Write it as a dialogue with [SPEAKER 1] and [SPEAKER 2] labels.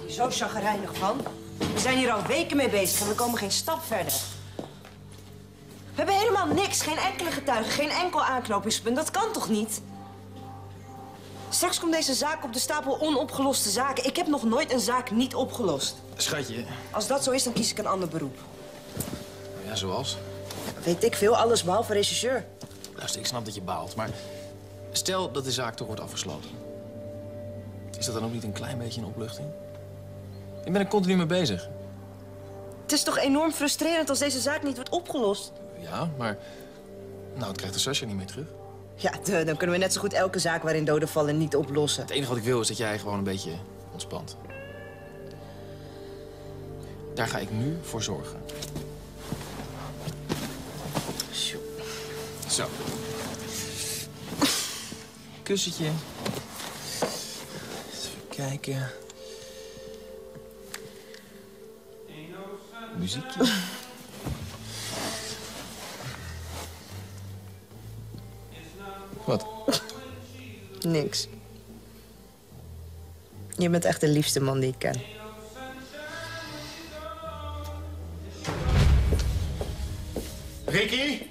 [SPEAKER 1] hier zo chagrijnig van? We zijn hier al weken mee bezig en we komen geen stap verder. We hebben helemaal niks, geen enkele getuige, geen enkel aanknopingspunt. Dat kan toch niet? Straks komt deze zaak op de stapel onopgeloste zaken. Ik heb nog nooit een zaak niet opgelost.
[SPEAKER 2] Schatje.
[SPEAKER 1] Als dat zo is, dan kies ik een ander beroep.
[SPEAKER 2] Ja, zoals?
[SPEAKER 1] Weet ik veel, alles behalve regisseur.
[SPEAKER 2] Luister, ik snap dat je baalt, maar stel dat de zaak toch wordt afgesloten. Is dat dan ook niet een klein beetje een opluchting? Ik ben er continu mee bezig.
[SPEAKER 1] Het is toch enorm frustrerend als deze zaak niet wordt opgelost?
[SPEAKER 2] Ja, maar nou, het krijgt de Sascha niet meer terug.
[SPEAKER 1] Ja, dan kunnen we net zo goed elke zaak waarin doden vallen niet oplossen.
[SPEAKER 2] Het enige wat ik wil is dat jij gewoon een beetje ontspant. Daar ga ik nu voor zorgen. Zo. Kussentje. Even kijken. Muziekje. Wat?
[SPEAKER 1] Niks. Je bent echt de liefste man die ik ken.
[SPEAKER 3] Ricky?